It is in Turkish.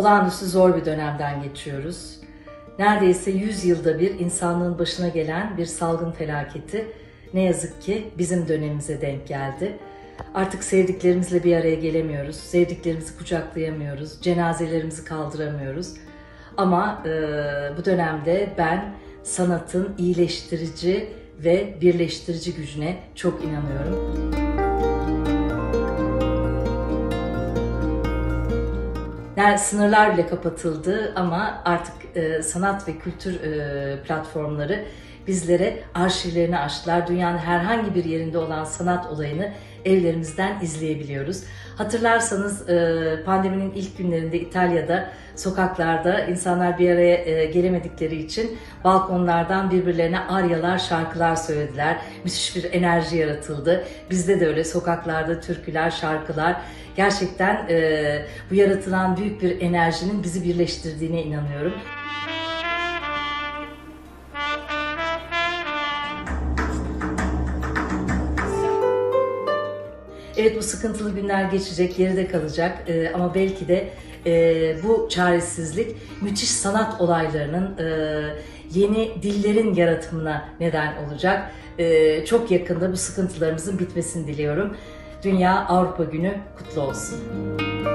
olağanüstü zor bir dönemden geçiyoruz. Neredeyse 100 yılda bir insanlığın başına gelen bir salgın felaketi ne yazık ki bizim dönemimize denk geldi. Artık sevdiklerimizle bir araya gelemiyoruz, sevdiklerimizi kucaklayamıyoruz, cenazelerimizi kaldıramıyoruz. Ama bu dönemde ben sanatın iyileştirici ve birleştirici gücüne çok inanıyorum. Sınırlar bile kapatıldı ama artık sanat ve kültür platformları bizlere arşivlerini açtılar. Dünyanın herhangi bir yerinde olan sanat olayını evlerimizden izleyebiliyoruz. Hatırlarsanız pandeminin ilk günlerinde İtalya'da sokaklarda insanlar bir araya gelemedikleri için balkonlardan birbirlerine aryalar, şarkılar söylediler. Müthiş bir enerji yaratıldı. Bizde de öyle sokaklarda türküler, şarkılar. Gerçekten bu yaratılan büyük bir enerjinin bizi birleştirdiğine inanıyorum. Evet, bu sıkıntılı günler geçecek, geride kalacak ama belki de bu çaresizlik müthiş sanat olaylarının, yeni dillerin yaratımına neden olacak. Çok yakında bu sıkıntılarımızın bitmesini diliyorum. Dünya Avrupa Günü kutlu olsun.